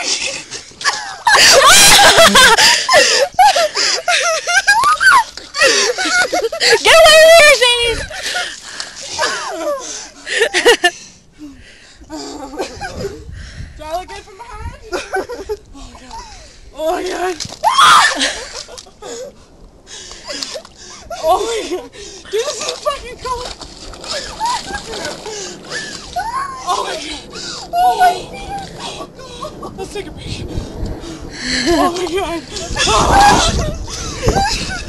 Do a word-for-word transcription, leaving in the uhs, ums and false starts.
my god! Get away from here, Sadie! Do I look good from behind? Oh my god. Oh my god. Oh my god. Dude, this is fucking cold. Oh my god. Oh my god. Let's take a peek. Oh my god.